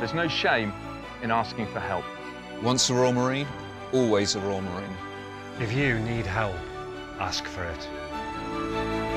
There's no shame in asking for help. Once a Royal Marine, always a Royal Marine. If you need help, ask for it.